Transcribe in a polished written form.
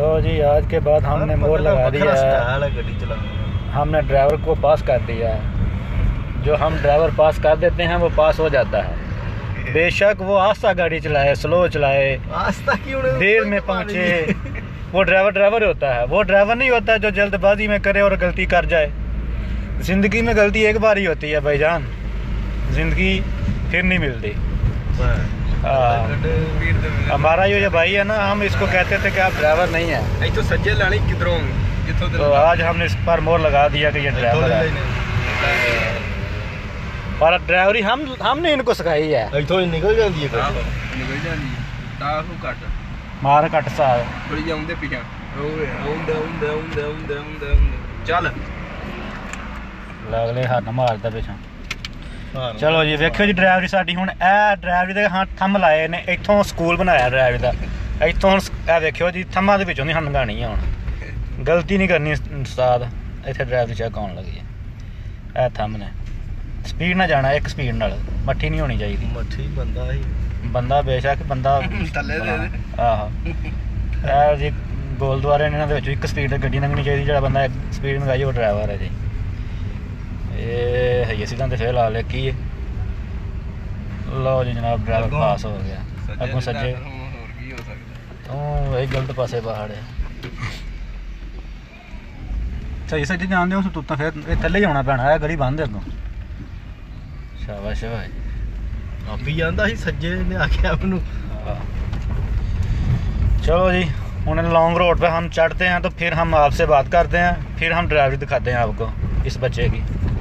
लो जी, आज के बाद हमने मोड़ लगा दिया है। हमने ड्राइवर को पास कर दिया है। जो हम ड्राइवर पास कर देते हैं वो पास हो जाता है। बेशक वो आस्ता गाड़ी चलाए, स्लो चलाए, आस्ता क्यों देर में पहुंचे, वो ड्राइवर होता है। वो ड्राइवर नहीं होता जो जल्दबाजी में करे और गलती कर जाए। ज़िंदगी में गलती एक बार ही होती है भाईजान, ज़िंदगी फिर नहीं मिलती। हमारा ये भाई है ना, हम इसको कहते थे कि आप ड्राइवर नहीं है, तो सज्जे लानी किधरों तो आज हमने इस पर मोड़ लगा दिया कि ये ड्राइवर है। पर ड्राइवरी हमने इनको सिखाई है। निकल जाती है मार कट सा थोड़ी जाऊंदे पीछे चल लगले हाथ मारदा पिछा। चलो जी, वेखियो जी ड्राइवरी साडी हुण ए ड्राइवरी दे हां थंब लाए ने। इत्थों स्कूल बनाया ड्राइवरी दा। इत्थों हुण ए वेखियो जी थंबां दे विचों दी हंगाणी है। हुण गलती नहीं करनी उस्ताद, इत्थे ड्राइवरी चेक आउण लगी है। ए थंब ने स्पीड ना जाना, एक स्पीड नाल मट्ठी नहीं होनी चाहिदी। मट्ठी बंदा ही बंदा बेशक बंदा थल्ले दे आहो ए जी गोलद्वारे इन्हां दे विच एक स्पीड गड्डी लंघनी चाहिदी। जिहड़ा बंदा स्पीड लगाई वो ड्राइवर है जी। ये है सीधा तो फिर ला ले की। लो जी जनाब, ड्राइवर पास हो गया। अगों सज्जे एक गलत पासे पहाड़ है। सही सज्जे जानते हो तू तो फिर थले ही आना पैना है। गली बंद है अगों। शाबाश भाई, आप ही आंदा ही सज्जे ने आख्या आपनू। चलो जी, हुण लॉन्ग रोड पे हम चढ़ते हैं तो फिर हम आपसे बात करते हैं, फिर हम ड्राइवरी दिखाते हैं आपको इस बच्चे की।